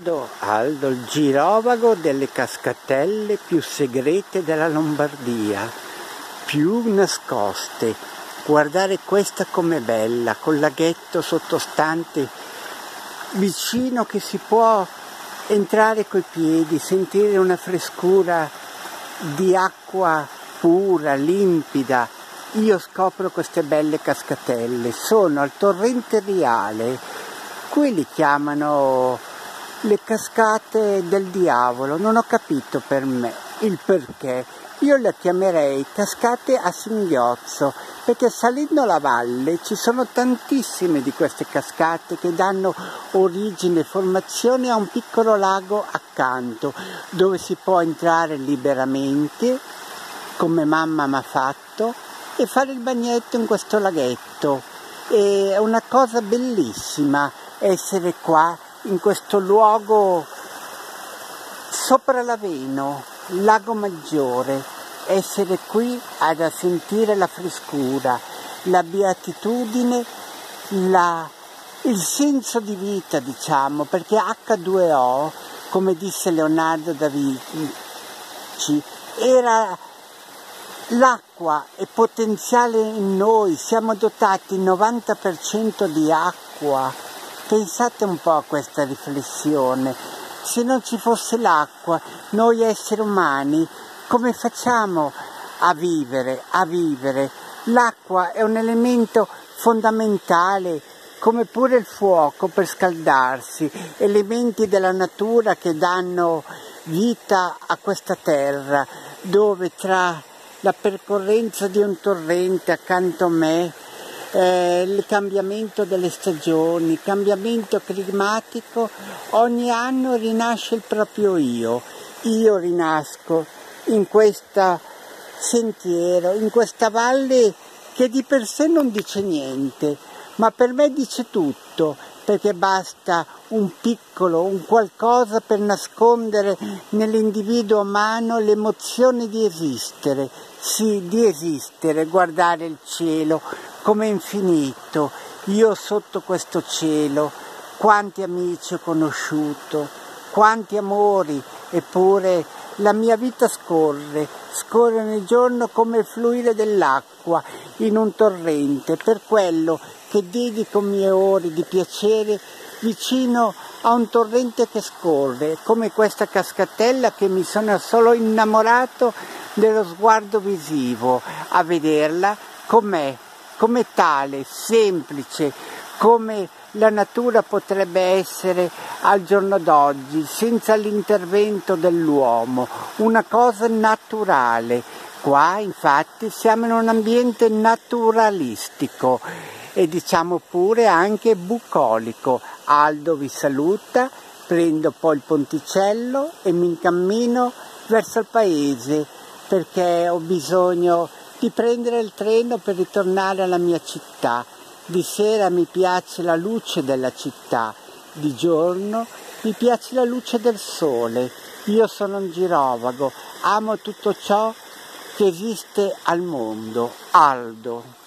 Aldo, il girovago delle cascatelle più segrete della Lombardia, più nascoste. Guardare questa com'è bella, col laghetto sottostante vicino che si può entrare coi piedi, sentire una frescura di acqua pura, limpida. Io scopro queste belle cascatelle, sono al torrente Riale, qui li chiamano le cascate del diavolo, non ho capito per me il perché. Io le chiamerei cascate a singhiozzo, perché salendo la valle ci sono tantissime di queste cascate che danno origine e formazione a un piccolo lago accanto, dove si può entrare liberamente, come mamma mi ha fatto, e fare il bagnetto in questo laghetto. È una cosa bellissima essere qua, in questo luogo sopra l'Aveno, Lago Maggiore, essere qui ad sentire la frescura, la beatitudine, il senso di vita, diciamo, perché H2O, come disse Leonardo da Vinci, era l'acqua è potenziale in noi, siamo dotati il 90% di acqua. Pensate un po' a questa riflessione. Se non ci fosse l'acqua, noi esseri umani, come facciamo a vivere? L'acqua è un elemento fondamentale, come pure il fuoco per scaldarsi, elementi della natura che danno vita a questa terra, dove tra la percorrenza di un torrente accanto a me, il cambiamento delle stagioni, il cambiamento climatico, ogni anno rinasce il proprio io. Io rinasco in questo sentiero, in questa valle che di per sé non dice niente, ma per me dice tutto, perché basta un qualcosa per nascondere nell'individuo umano l'emozione di esistere, sì, di esistere, guardare il cielo come infinito. Io sotto questo cielo, quanti amici ho conosciuto, quanti amori, eppure la mia vita scorre ogni giorno come il fluire dell'acqua in un torrente, per quello che dedico mie ore di piacere vicino a un torrente che scorre, come questa cascatella che mi sono solo innamorato dello sguardo visivo, a vederla com'è, come tale, semplice, come la natura potrebbe essere al giorno d'oggi, senza l'intervento dell'uomo, una cosa naturale. Qua infatti siamo in un ambiente naturalistico e diciamo pure anche bucolico. Aldo vi saluta, prendo poi il ponticello e mi incammino verso il paese, perché ho bisogno di prendere il treno per ritornare alla mia città. Di sera mi piace la luce della città, di giorno mi piace la luce del sole. Io sono un girovago, amo tutto ciò che esiste al mondo. Aldo.